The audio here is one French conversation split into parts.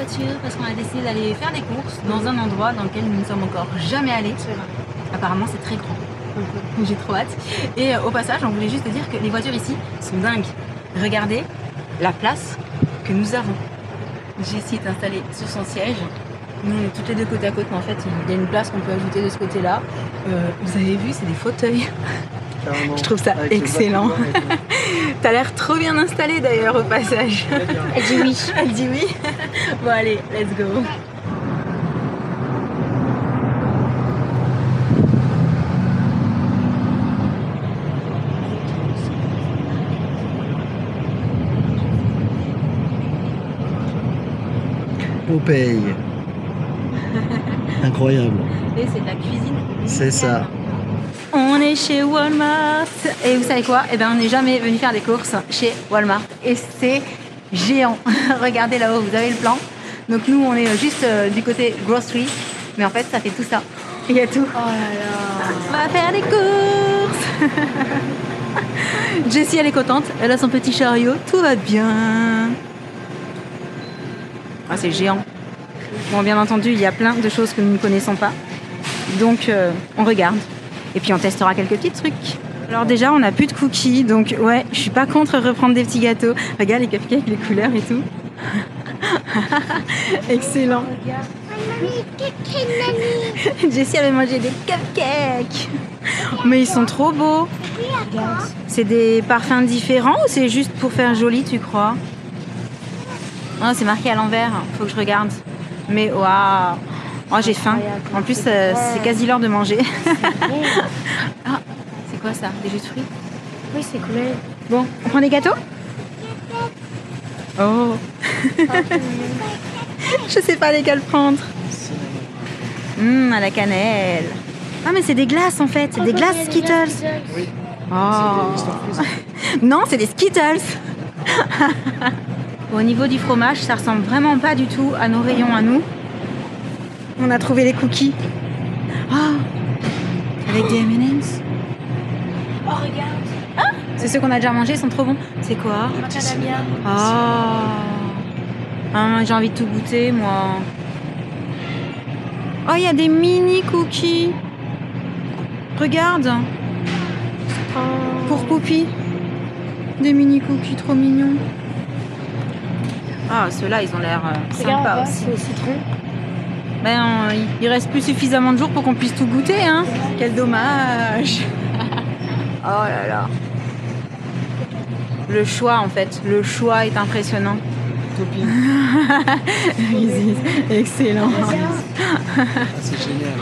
voiture parce qu'on a décidé d'aller faire des courses dans un endroit dans lequel nous ne sommes encore jamais allés. Apparemment c'est très grand. J'ai trop hâte. Et au passage, on voulait juste dire que les voitures ici sont dingues. Regardez la place que nous avons. Jessie est installée sur son siège. Nous, on est toutes les deux côte à côte, mais en fait, il y a une place qu'on peut ajouter de ce côté-là. Vous avez vu, c'est des fauteuils. Je trouve ça excellent. T'as l'air trop bien installée d'ailleurs au passage. Elle dit oui. Elle dit oui. Bon allez, let's go. Popeye. Incroyable. Et c'est de la cuisine. C'est ça. On est chez Walmart. Et vous savez quoi? Eh ben, on n'est jamais venu faire des courses chez Walmart. Et c'est géant. Regardez là-haut, vous avez le plan. Donc nous, on est juste du côté grocery. Mais en fait, ça fait tout ça. Il y a tout. Oh là là. On va faire des courses. Jessie, elle est contente. Elle a son petit chariot. Tout va bien. Ah, c'est géant. Bon, bien entendu, il y a plein de choses que nous ne connaissons pas. Donc, on regarde. Et puis, on testera quelques petits trucs. Alors déjà, on n'a plus de cookies. Donc, ouais, je suis pas contre reprendre des petits gâteaux. Regarde les cupcakes, les couleurs et tout. Excellent. Jessie avait mangé des cupcakes. Mais ils sont trop beaux. C'est des parfums différents ou c'est juste pour faire joli, tu crois? Oh, c'est marqué à l'envers, faut que je regarde. Mais waouh, oh, j'ai faim. En plus, c'est quasi l'heure de manger. Ah, c'est quoi ça? Des jus de fruits? Oui, c'est cool. Bon, on prend des gâteaux? Oh. Je sais pas lesquels prendre. À la cannelle. Ah, mais c'est des glaces en fait, c'est des glaces Skittles. Oui. Oh. Non, c'est des Skittles. Au niveau du fromage, ça ressemble vraiment pas du tout à nos rayons à nous. On a trouvé les cookies. Oh, avec des M&M's. Oh, regarde. Ah, c'est ceux qu'on a déjà mangés, ils sont trop bons. C'est quoi? Macadamia. Oh. Ah, j'ai envie de tout goûter, moi. Oh, il y a des mini cookies. Regarde. Oh. Pour Poupie. Des mini cookies trop mignons. Ah, ceux-là, ils ont l'air sympas Regarde, aussi. c'est au citron. Ben, il reste plus suffisamment de jours pour qu'on puisse tout goûter, hein. Quel dommage. Oh là là. Le choix, en fait. Le choix est impressionnant. Copine. Isis, excellent. Ah, c'est génial.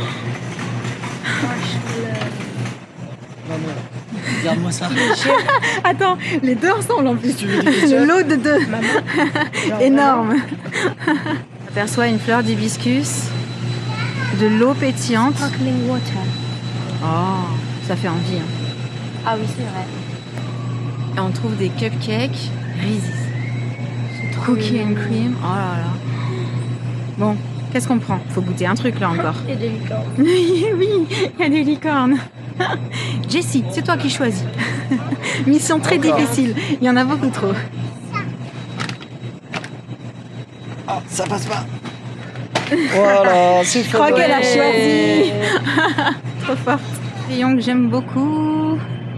Non, non. Regarde-moi ça. Attends, les deux ensemble en plus. Tu veux des Le lot de deux. Genre Énorme. On aperçoit une fleur d'hibiscus, de l'eau pétillante. Sparkling water. Oh, ça fait envie. Hein. Ah oui, c'est vrai. Et on trouve des cupcakes Reese's. C'est trop Cookie and cream. Oh là là. Bon, qu'est-ce qu'on prend? Faut goûter un truc là encore. Et des licornes. Oui, il y a des licornes. Jessie, c'est toi qui choisis. Mission très Encore. difficile. Il y en a beaucoup trop. Ah, ça passe pas. Voilà, c'est Je crois fait. qu'elle a choisi. Trop forte. Rayon que j'aime beaucoup.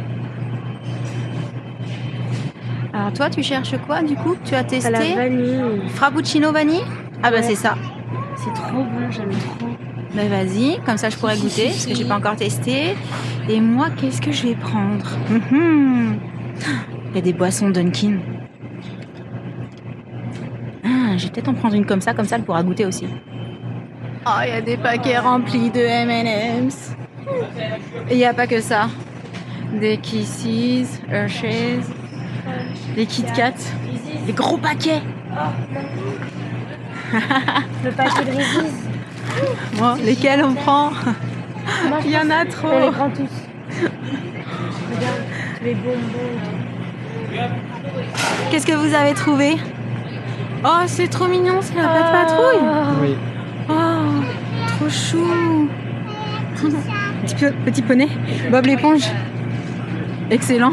Alors toi, tu cherches quoi du coup? Tu as À la testé vanille. Frappuccino vanille? Ah bah Ouais. c'est ça. C'est trop bon, j'aime trop. Bah vas-y, comme ça je pourrais goûter parce que j'ai pas encore testé. Et moi, qu'est-ce que je vais prendre? Il y a des boissons Dunkin. Ah, je vais peut-être en prendre une comme ça elle pourra goûter aussi. Oh, il y a des paquets remplis de M&M's. Et il n'y a pas que ça. Des Kisses, Hershey's, les Kit Kat, des gros paquets. Le paquet de Reese's. Bon, lesquels on prend? Moi, je Il y en pense a qu'on trop. les prend tous. Regarde, tous les bonbons. Qu'est-ce que vous avez trouvé? Oh, c'est trop mignon, c'est la pâte patrouille. Oui. Oh, trop chou. Petit poney. Bob l'éponge. Excellent.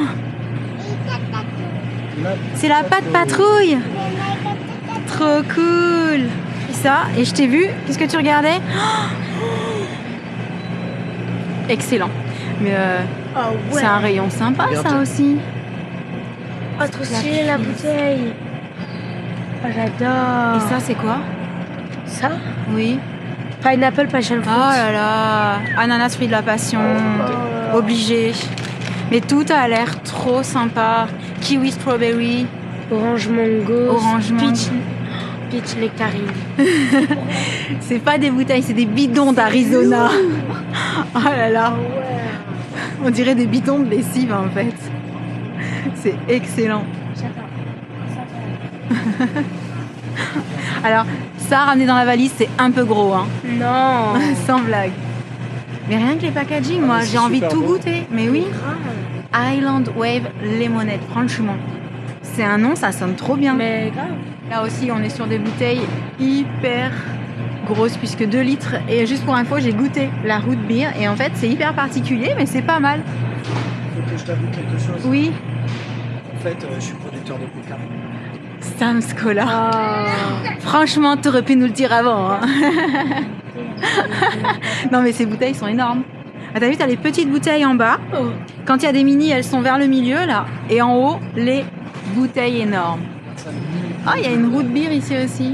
C'est la pâte patrouille. Trop cool. ça et je t'ai vu. Qu'est-ce que tu regardais? Excellent. Mais Oh ouais. c'est un rayon sympa, Regarde. ça aussi. Oh, trop stylé la bouteille. Oh, j'adore. Et ça, c'est quoi? Ça? Oui. Pineapple passion Oh fruit. là là. Ananas fruit de la passion. Oh. Obligé. Mais tout a l'air trop sympa. Kiwi strawberry. Orange mango. Orange mango. Peach nectarine. C'est pas des bouteilles, c'est des bidons d'Arizona. Oh là là. Oh ouais. On dirait des bidons de lessive en fait. C'est excellent. Alors, ça ramener dans la valise, c'est un peu gros, hein. Non. Sans blague. Mais rien que les packaging, moi, mais j'ai c'est envie de super tout beau. goûter. Mais oui. Grave. Island Wave Lemonade, franchement. C'est un nom, ça sonne trop bien. Mais grave. Là aussi, on est sur des bouteilles hyper grosses, puisque 2 litres. Et juste pour info, j'ai goûté la root beer. Et en fait, c'est hyper particulier, mais c'est pas mal. Faut que je t'avoue quelque chose. Oui, En fait, je suis producteur de coca. Sam's Cola. Oh. Franchement, t'aurais pu nous le dire avant. Hein. Non, mais ces bouteilles sont énormes. Ah, t'as vu, t'as les petites bouteilles en bas. Oh. Quand il y a des mini, elles sont vers le milieu, là. Et en haut, les bouteilles énormes. Ah, il y a une root beer ici aussi.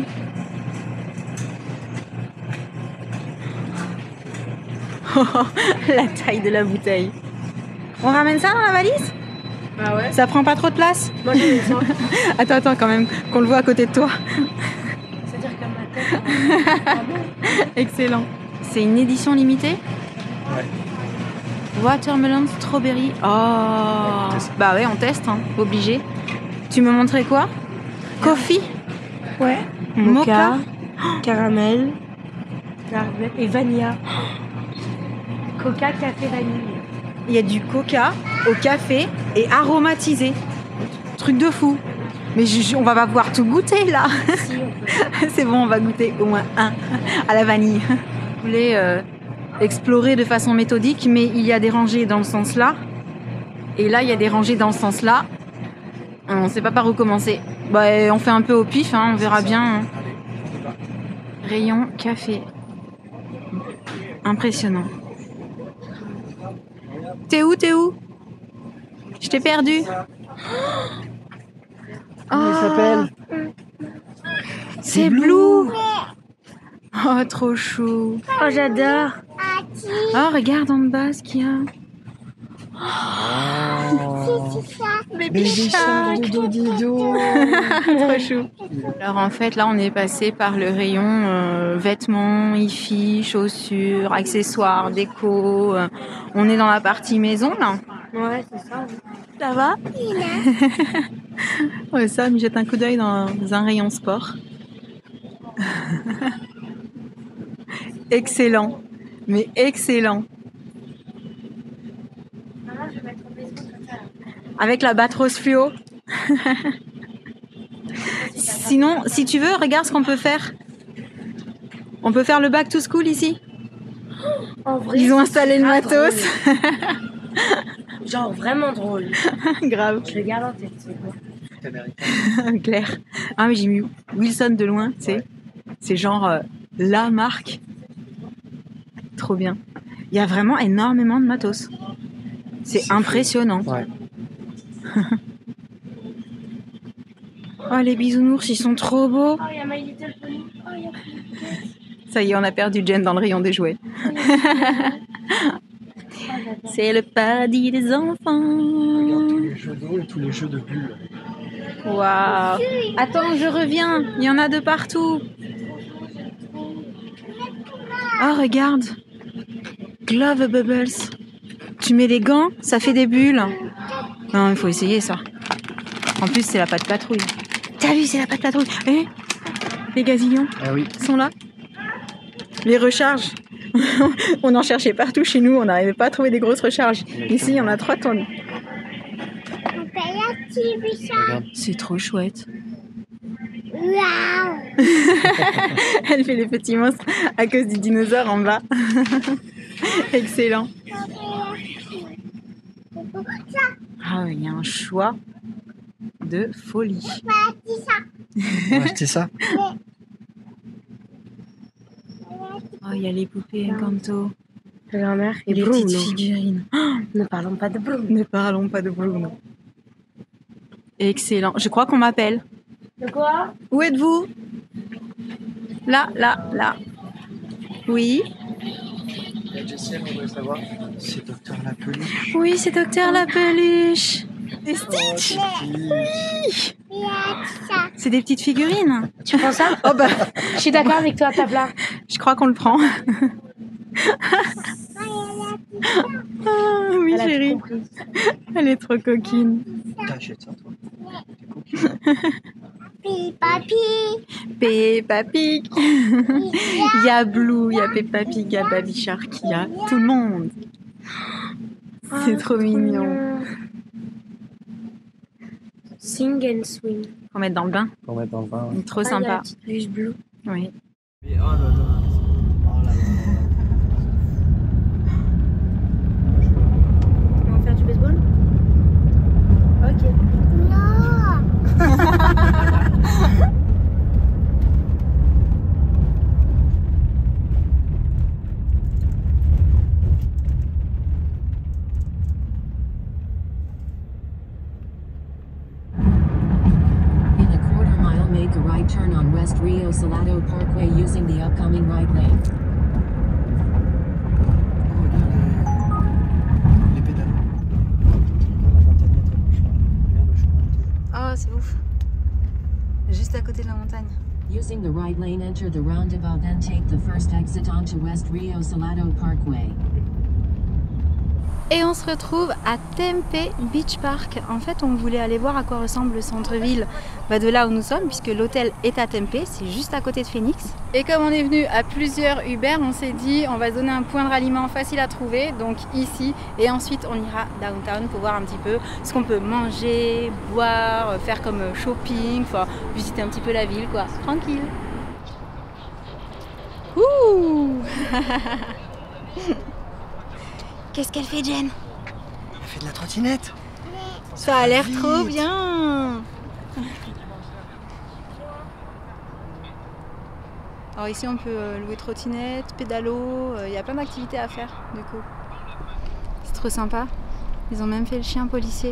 La taille de la bouteille. On ramène ça dans la valise? Ah ouais. Ça prend pas trop de place? Moi j'aime ça. Attends, quand même, qu'on le voit à côté de toi. C'est-à-dire que ma tête. Ah bon. Excellent. C'est une édition limitée? Ouais. Watermelon strawberry. Oh. teste. Bah ouais, on teste, hein. Obligé. Tu me montrais quoi? Coffee? Ouais. Mocha? Caramel. Et vanilla. Coca, café, vanille. Il y a du coca au café et aromatisé. Truc de fou. Mais on va pas pouvoir tout goûter là. Si, on peut. C'est bon, on va goûter au moins un à la vanille. Je voulais explorer de façon méthodique, mais il y a des rangées dans le sens là. Et là, il y a des rangées dans le sens là. On ne sait pas par où commencer. Bah, on fait un peu au pif, hein, on verra bien. Hein. Allez, on y va. Rayon café. Impressionnant. T'es où? Je t'ai perdu. Comment il s'appelle? C'est Blue. Oh, trop chou. Oh, j'adore. Oh, regarde en bas ce qu'il y a. Oh. Baby Shark, Dido. Trop chou. Alors en fait, là, on est passé par le rayon vêtements, hi-fi, chaussures, accessoires, déco. On est dans la partie maison, là. Ouais, c'est ça. Ça va? Ouais, ça, me jette un coup d'œil dans un rayon sport. Excellent. Mais excellent. Maman, je vais mettre au maison comme ça. Avec la batte-rose fluo. Sinon, si tu veux, regarde ce qu'on peut faire. On peut faire le back to school ici. En vrai. Ils ont installé le Ah, matos. Genre vraiment drôle. Grave. Je le garde en tête, c'est bon. Claire. Ah, mais j'ai mis Wilson de loin, tu sais. Ouais. C'est genre la marque. Trop bien. Il y a vraiment énormément de matos. C'est impressionnant. Ouais. Oh, les bisounours, ils sont trop beaux. Oh, il y a My Little Pony. Oh, il y a Ça y est, on a perdu Jen dans le rayon des jouets. C'est le paradis des Regarde enfants. tous les jeux d'eau et tous les jeux de bulles. Waouh. Attends, je reviens. Il y en a de partout. Oh, regarde. Glove Bubbles. Tu mets les gants, ça fait des bulles. Non, il faut essayer ça. En plus, c'est la patte patrouille. T'as vu, c'est la patte patrouille. Eh, les gazillons Ah oui. sont là. Les recharges. On en cherchait partout chez nous. On n'arrivait pas à trouver des grosses recharges. Ici, il y en a 3 tonnes. Regarde. C'est trop chouette. Elle fait les petits monstres à cause du dinosaure en bas. Excellent. Ah, il y a un choix de folie. On va acheter ça. Oh, il y a les poupées Encanto. La grand-mère et Les Bruno. petites figurines. Ne parlons pas de Bruno. Ne parlons pas de Bruno. Excellent. Je crois qu'on m'appelle. De quoi? Où êtes-vous? Là, là, là. Oui. Jessie, on voudrait savoir. C'est Docteur Lapeluche. Oui, c'est Docteur Lapeluche. Et Oh, Stitch. oui. C'est des petites figurines. Tu prends ça? Oh bah, Je suis d'accord avec toi, Tabla. je crois qu'on le prend. Ah, oui, Elle a tout chérie. compris. Elle est trop coquine. T'achètes ça, toi. T'es coquine. Peppa Pig. Il y a Blue, il y a Peppa Pig, il y a Baby Shark, il y a tout le monde. C'est trop mignon. Sing and swing. Faut mettre dans le bain. Qu'on mette dans le vin. Trop Ah, il y a sympa. la petite peluche bleue. Oui. Oh là là. Oh là là. On va faire du baseball? Ok. In a quarter mile, make a right turn on West Rio Salado Parkway using the upcoming right lane. Oh, regarde les pédales. Regarde la montagnette à gauche. Regarde le chemin et tout. Oh, c'est ouf. Juste à côté de la montagne. Using the right lane, enter the roundabout, then take the first exit onto West Rio Salado Parkway. Et on se retrouve à Tempe Beach Park. En fait, on voulait aller voir à quoi ressemble le centre-ville de là où nous sommes, puisque l'hôtel est à Tempe, c'est juste à côté de Phoenix. Et comme on est venu à plusieurs Uber, on s'est dit on va se donner un point de ralliement facile à trouver, donc ici, et ensuite on ira downtown pour voir un petit peu ce qu'on peut manger, boire, faire comme shopping, enfin visiter un petit peu la ville, quoi, tranquille. Ouh. Qu'est-ce qu'elle fait, Jen? Elle fait de la trottinette. Ça a l'air vite. trop bien. Alors ici on peut louer trottinette, pédalo, il y a plein d'activités à faire du coup. C'est trop sympa. Ils ont même fait le chien policier.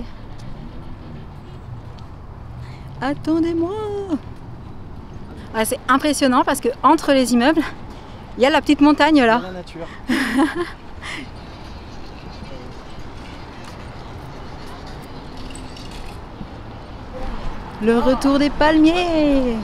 Attendez-moi. Ouais, c'est impressionnant parce que entre les immeubles, il y a la petite montagne là. Dans la nature. Le retour des palmiers.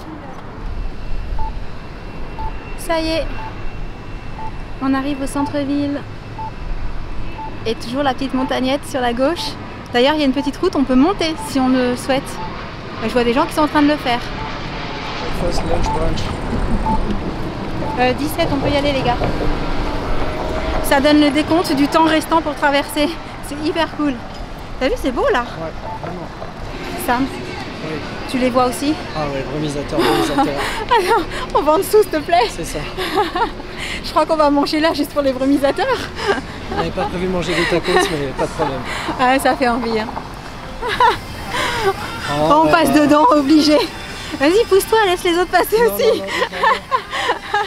Ça y est, on arrive au centre-ville. Et toujours la petite montagnette sur la gauche. D'ailleurs, il y a une petite route, on peut monter si on le souhaite. Je vois des gens qui sont en train de le faire. First lunch brunch. 17, on peut y aller les gars. Ça donne le décompte du temps restant pour traverser. C'est hyper cool. T'as vu, c'est beau là. Ouais, vraiment. Sam, Oui. tu les vois aussi? Ah ouais, brumisateur, brumisateur. On va en dessous s'il te plaît. C'est ça. Je crois qu'on va manger là juste pour les brumisateurs. On n'avait pas prévu de manger des tacos, mais pas de problème. Ah, ça fait envie. Hein. Oh, On ouais, passe ouais. dedans, obligé. Vas-y, pousse-toi, laisse les autres passer Non, aussi. non, non, non.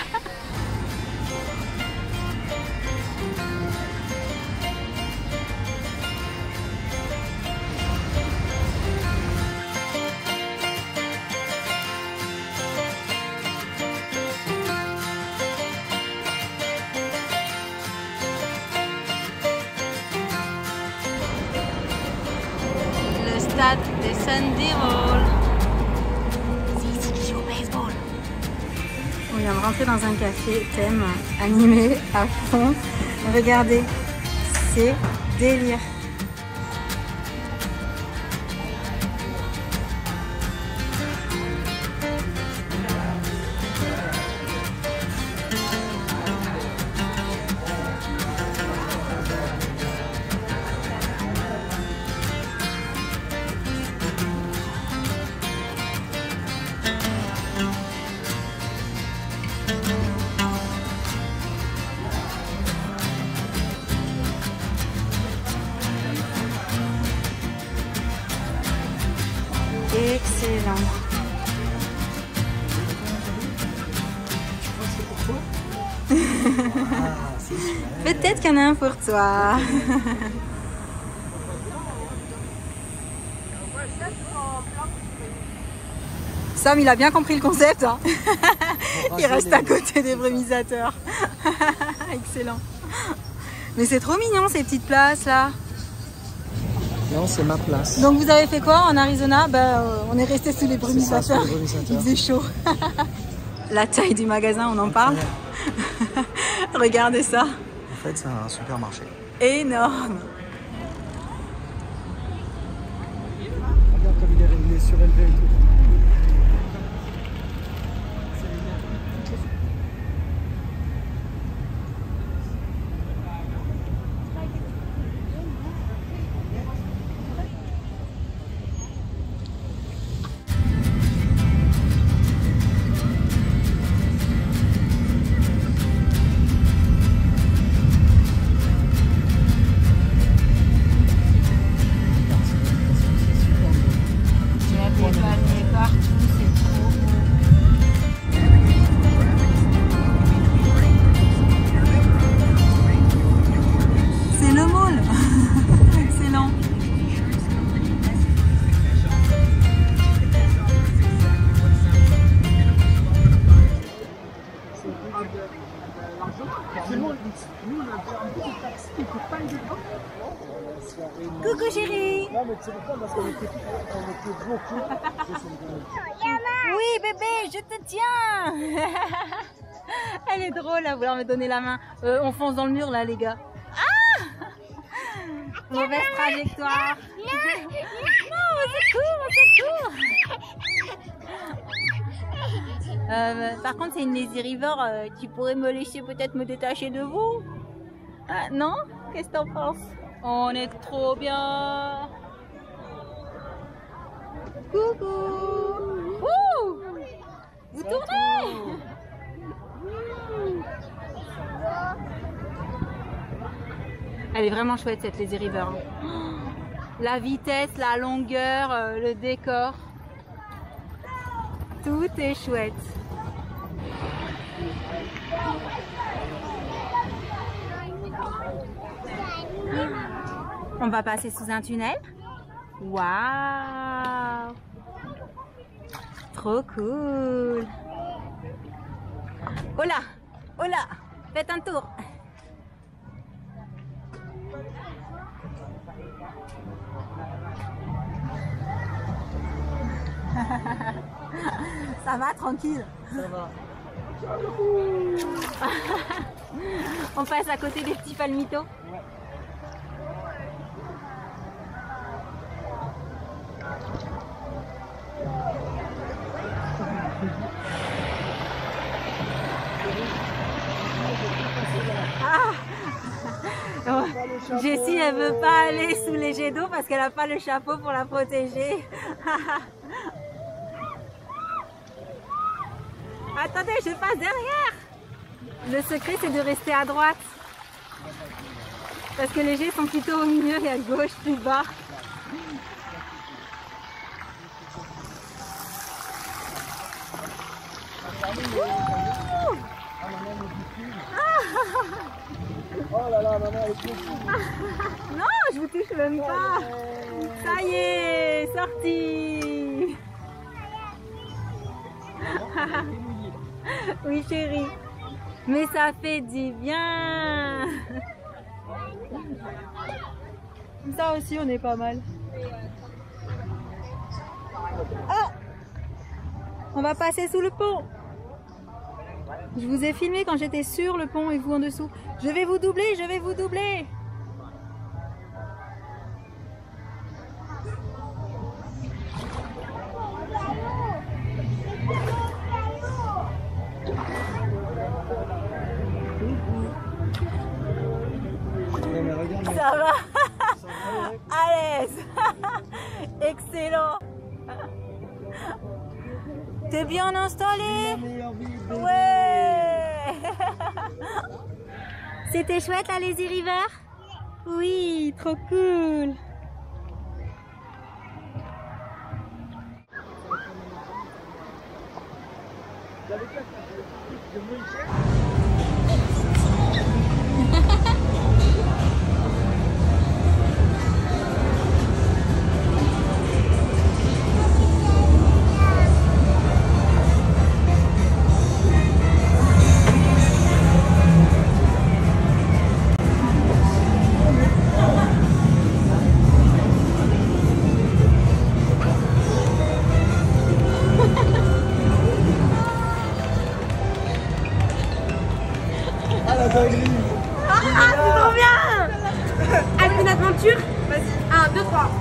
Le stade des Sandy Hall. C'est ici qu'ils jouent au baseball. On vient de rentrer dans un café thème animé à fond. Regardez, c'est délire. Excellent. Peut-être qu'il y en a un pour toi. Sam, il a bien compris le concept. Hein. Il reste à côté des brumisateurs. Excellent. Mais c'est trop mignon ces petites places là. Non, c'est ma place. Donc vous avez fait quoi en Arizona? On est resté sous les brumisateurs. Il faisait chaud. La taille du magasin, on en parle. Regardez ça. En fait, c'est un supermarché. Énorme. Regarde comme il est surélevé et tout. Coucou chérie. Non mais c'est pourquoi parce qu'on était beaucoup. Oui bébé, je te tiens. Elle est drôle à vouloir me donner la main. On fonce dans le mur là les gars. Ah, mauvaise trajectoire. Non, on se court. Par contre c'est une Lazy River qui pourrait me laisser peut-être me détacher de vous. Ah, non? Qu'est-ce que t'en penses? On est trop bien. Coucou. Ouh, vous tournez. Elle est vraiment chouette cette Lazy River. La vitesse, la longueur, le décor. Tout est chouette. On va passer sous un tunnel. Waouh! Trop cool! Oh là! Oh là! Faites un tour! Ça va, tranquille? Ça va. On passe à côté des petits palmitos. Ah, Jessie, elle veut pas aller sous les jets d'eau parce qu'elle a pas le chapeau pour la protéger. Attendez, je passe derrière. Le secret, c'est de rester à droite. Parce que les jets sont plutôt au milieu et à gauche, plus bas. Oh là là, maman, elle est trop. Non, je vous touche même pas. Ça y est, sorti. Oui chérie, mais ça fait du bien. Ça aussi on est pas mal. Oh, on va passer sous le pont. Je vous ai filmé quand j'étais sur le pont et vous en dessous. Je vais vous doubler, je vais vous doubler. Ça va? À l'aise. Excellent. T'es bien installé? Ouais. C'était chouette la Lazy River? Oui, trop cool. la dinguerie. Ah, c'est trop bien. Avec une aventure. Vas-y. 1, 2, 3.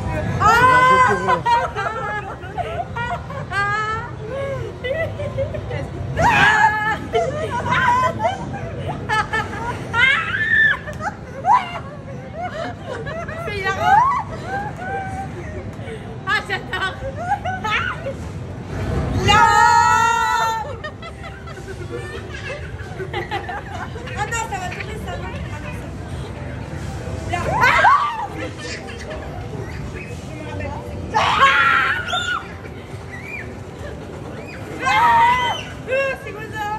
C'est hilarant. Ah, j'adore. Non. Ah non, ça va tomber, ça va. C'est quoi ça?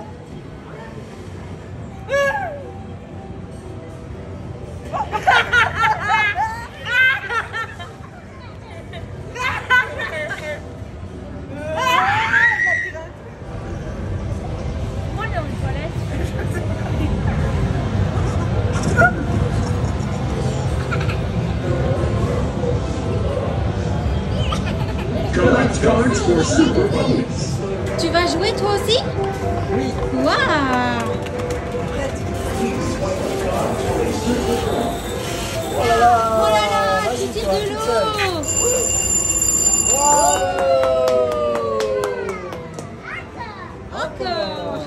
Moi, dans les toilettes. Tu vas jouer toi aussi? Oui. Waouh! Oh là là. Oh là là, tu Vas-y, tires toi, de toute seule. l'eau! Bravo. Encore!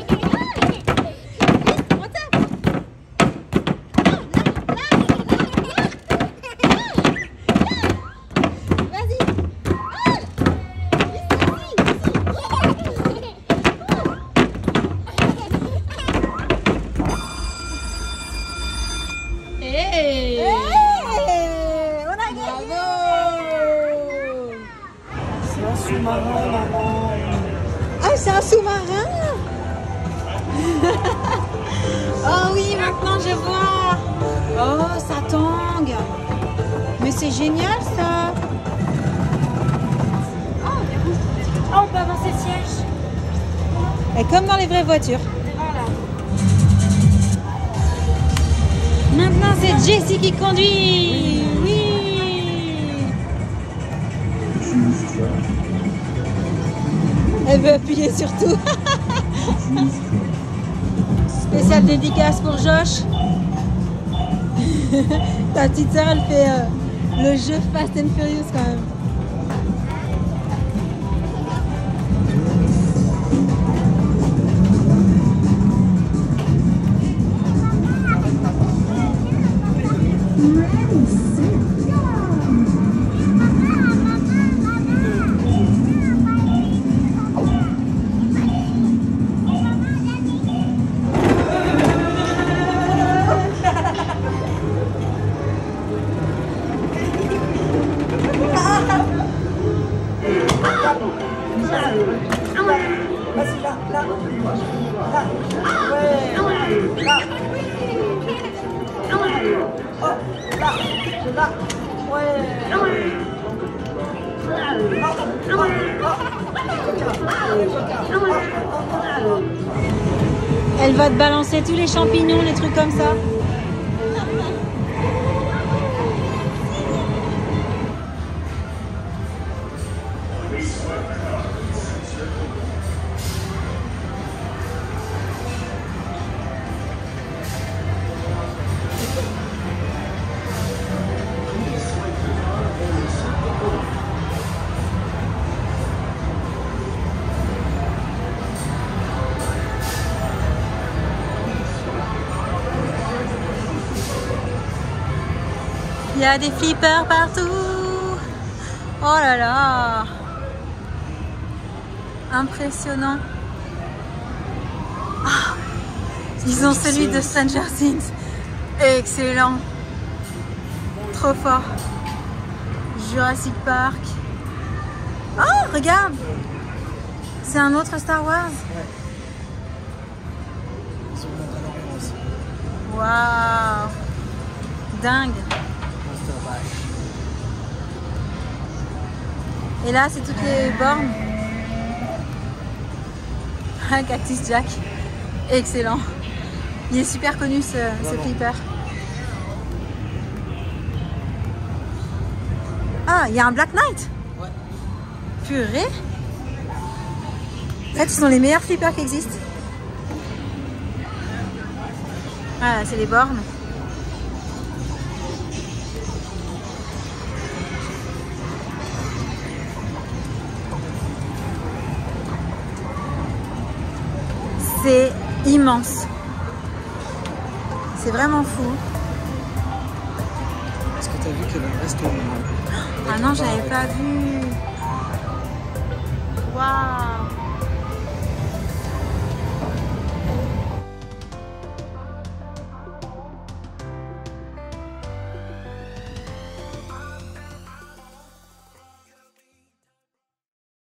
Hey! On a gagné. C'est un sous-marin, maman. Ah, c'est un sous-marin. Oh oui, maintenant je vois. Oh, ça tangue. Mais c'est génial ça. Oh, on peut avancer le siège. Et comme dans les vraies voitures. Voilà. Maintenant c'est Jessie qui conduit. Oui. Elle veut appuyer sur tout. Spécial dédicace pour Josh. Ta petite sœur, elle fait le jeu Fast and Furious quand même. Vas-y, là, là. Là. Ouais. Là. Oh, là. Là. Ouais. Elle va te balancer tous les champignons, les trucs comme ça. Il y a des flippers partout. Oh là là. Impressionnant. Ah, ils ont celui de Stranger Things. Excellent. Trop fort. Jurassic Park. Oh, regarde. C'est un autre Star Wars. Waouh. Dingue. Et là, c'est toutes les bornes. Un Cactus Jack. Excellent. Il est super connu ce flipper. Ah, il y a un Black Knight. Ouais. Purée. En fait, ce sont les meilleurs flippers qui existent. Voilà, c'est les bornes. C'est immense. C'est vraiment fou. Est-ce que tu as vu qu'il y avait un restaurant? Ah non, j'avais pas vu. Waouh.